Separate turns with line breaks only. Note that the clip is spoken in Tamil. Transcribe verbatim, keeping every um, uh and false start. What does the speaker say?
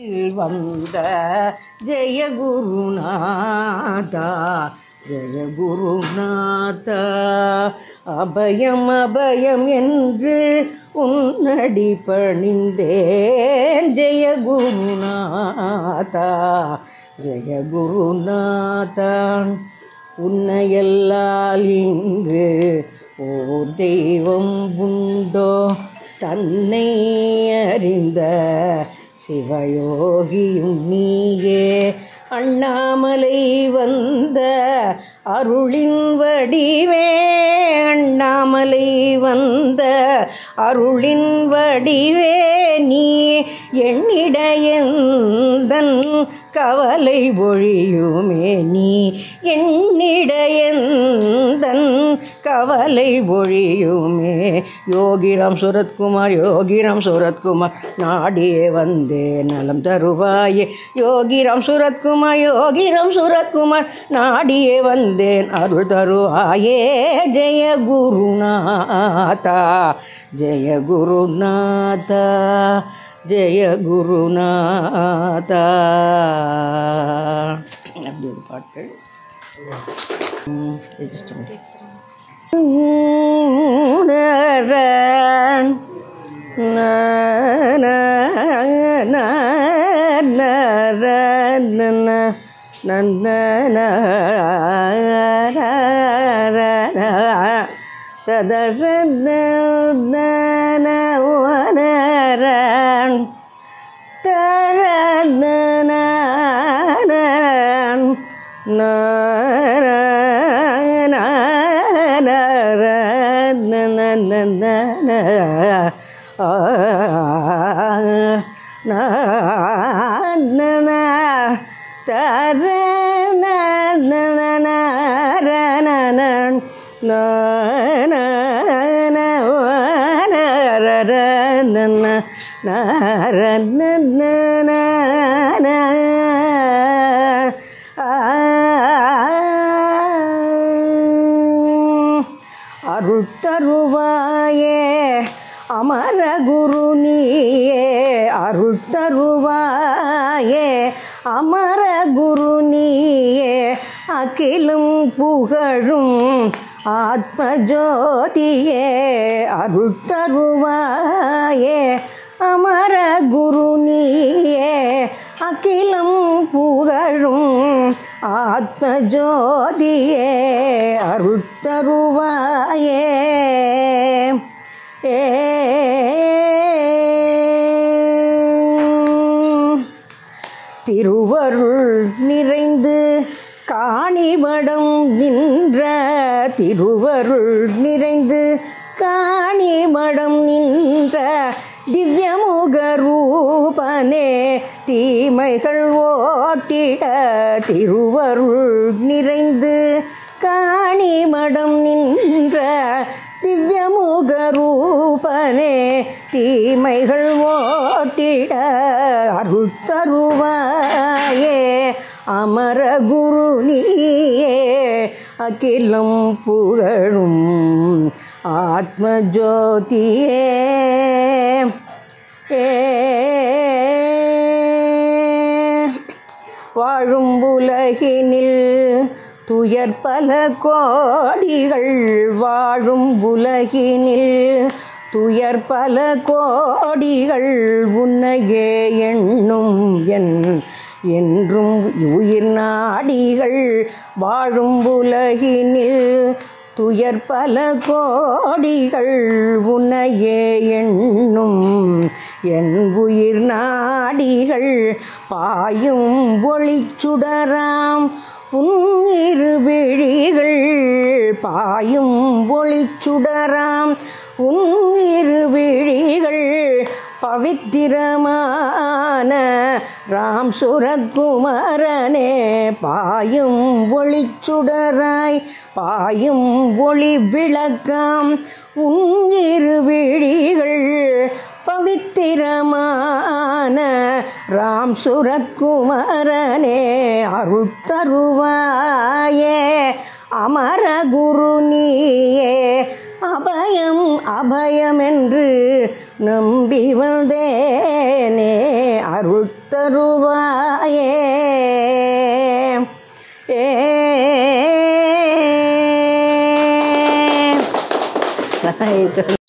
வந்த ஜெய குருநாதா ஜெய குருநாதா அபயம் அபயம் என்று உன்னடி பணிந்தேன் ஜெய குருநாதா ஜெய குருநாதா உன்னையல்லால் இங்கு ஓர் தெய்வம் உண்டோ தன்னை அறிந்த சிவயோகியும் நீயே அண்ணாமலை வந்த அருளின் வடிவே அண்ணாமலை வந்த அருளின் வடிவே நீ எண்ணிடையந்தன் கவலை ஒழியுமே நீ எண்ணிடையந்தன் கவலை ஒழியுமே யோகிராம் சுரத்குமார் யோகிராம் சுரத்குமார் நாடியே வந்தே நலம் தருவாயே யோகிராம் சுரத்குமார் யோகிராம் சுரத்குமார் நாடியே வந்தேன் அருள் தருவாயே ஜெய குருநாதா ஜெய குருநாதா ஜெய குருநாதா அப்படி ஒரு பாட்டு அருள் தருவாயே அமர குரு நீயே அருள் தருவாயே அமர குரு நீயே அகிலும் புகழும் ஆத்ம ஜோதியே அருள் தருவாயே அமர குரு நீயே அகிலம் புகழும் ஆத்ம ஜோதியே அருள் தருவாயே ஏ திருவருள் நிறைந்து காணிமடம் நின்ற திருவருள் நிறைந்து காணிமடம் நின்ற திவ்யமுக ரூபனே தீமைகள் ஓட்டிட திருவருள் நிறைந்து காணிமடம் நின்ற திவ்யமுக ரூபனே தீமைகள் ஓட்டிட அருள் தருவாயே அமர குரு நீயே அகிலம் புகழும் ஆத்ம ஜோதியே வாழும் உலகினில் துயர் பல கோடிகள் வாழும் உலகினில் துயர் பல கோடிகள் உன்னையே எண்ணும் என் என்றும் உயிர் நாடிகள் வாழும் உலகினில் துயர் பல கோடிகள் உன்னையே எண்ணும் என் உயிர் நாடிகள் பாயும் ஒளிச்சுடராம் உன் இரு விழிகள் பாயும் ஒளிச்சுடராம் உன் இரு விழிகள் பவித்திரமான ராம் சுரத்குமாரனே பாயும் ஒளிச்சுடராய் பாயும் ஒளி விளக்காம் உன் இரு விழிகள் பவித்திரமான ராம் சுரத்குமாரனே அருள் தருவாயே அமர குரு நீயே அபயம் அபயம் என்று நம்பி வந்தேனே அருள் அருத்தருவாயே. ஏ